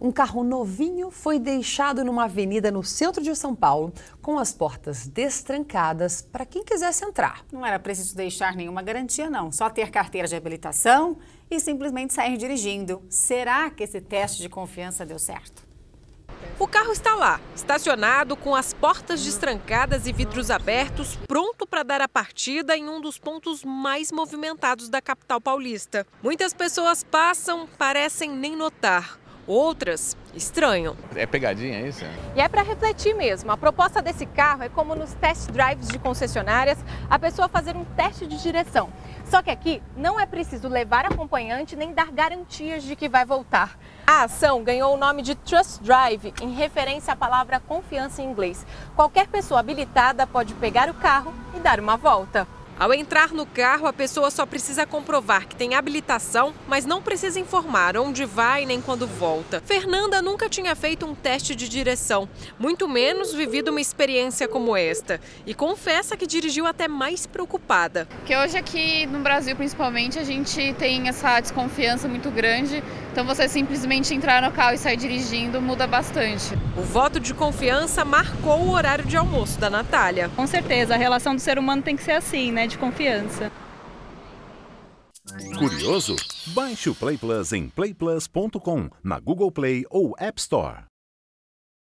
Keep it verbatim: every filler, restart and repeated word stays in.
Um carro novinho foi deixado numa avenida no centro de São Paulo, com as portas destrancadas para quem quisesse entrar. Não era preciso deixar nenhuma garantia, não. Só ter carteira de habilitação e simplesmente sair dirigindo. Será que esse teste de confiança deu certo? O carro está lá, estacionado, com as portas destrancadas e vidros abertos, pronto para dar a partida em um dos pontos mais movimentados da capital paulista. Muitas pessoas passam, parecem nem notar. Outras estranham. É pegadinha, é isso? E é para refletir mesmo. A proposta desse carro é como nos test drives de concessionárias, a pessoa fazer um teste de direção. Só que aqui não é preciso levar acompanhante nem dar garantias de que vai voltar. A ação ganhou o nome de Trust Drive, em referência à palavra confiança em inglês. Qualquer pessoa habilitada pode pegar o carro e dar uma volta. Ao entrar no carro, a pessoa só precisa comprovar que tem habilitação, mas não precisa informar onde vai nem quando volta. Fernanda nunca tinha feito um teste de direção, muito menos vivido uma experiência como esta. E confessa que dirigiu até mais preocupada. Porque hoje aqui no Brasil, principalmente, a gente tem essa desconfiança muito grande. Então você simplesmente entrar no carro e sair dirigindo muda bastante. O voto de confiança marcou o horário de almoço da Natália. Com certeza, a relação do ser humano tem que ser assim, né? De confiança. Curioso? Baixe o Play Plus em play plus ponto com, na Google Play ou App Store.